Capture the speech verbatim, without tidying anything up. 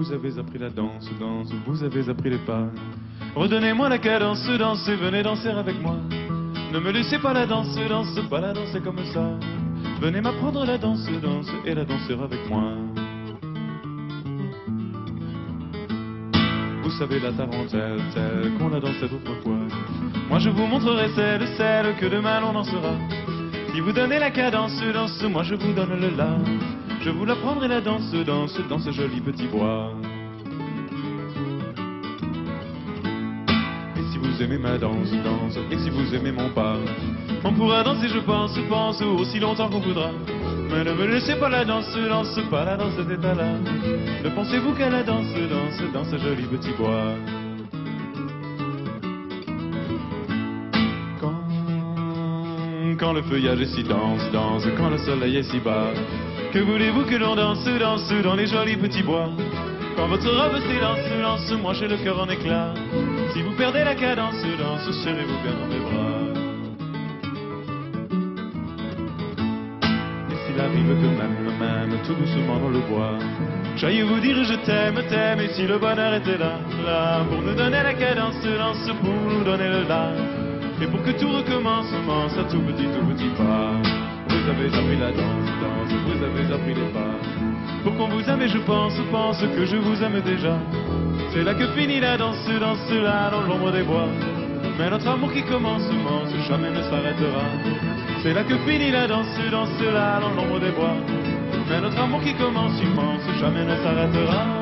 Vous avez appris la danse, danse, vous avez appris les pas. Redonnez-moi la cadence, danse, venez danser avec moi. Ne me laissez pas la danse, danse, pas la danser comme ça. Venez m'apprendre la danse, danse, et la danser avec moi. Vous savez la tarentelle, telle qu'on la dansait autrefois. Moi je vous montrerai celle, celle que demain l'on dansera. Si vous donnez la cadence, danse, moi je vous donne le la. Je vous l'apprendrai la danse, danse, dans ce joli petit bois. Et si vous aimez ma danse, danse, et si vous aimez mon pas, on pourra danser, je pense, pense, aussi longtemps qu'on voudra. Mais ne me laissez pas la danse, danse, pas la danse de cet état-là. Ne pensez-vous qu'à la danse, danse, dans ce joli petit bois. Quand, quand le feuillage est si dense, danse, quand le soleil est si bas, que voulez-vous que l'on danse, danse dans les jolis petits bois? Quand votre robe s'élance, lance, moi j'ai le cœur en éclat. Si vous perdez la cadence, danse, serrez-vous bien dans mes bras. Et s'il arrive que même, même, tout doucement dans le bois, j'aille vous dire je t'aime, t'aime, et si le bonheur était là, là, pour nous donner la cadence, danse, pour nous donner le là, et pour que tout recommence, commence à tout petit, tout petit pas. Vous avez appris la danse, danse, vous avez appris les pas. Pour qu'on vous aime, et je pense, pense que je vous aime déjà. C'est là que finit la danse, danse là dans l'ombre des bois. Mais notre amour qui commence, commence, jamais ne s'arrêtera. C'est là que finit la danse, danse là dans l'ombre des bois. Mais notre amour qui commence, immense, jamais ne s'arrêtera.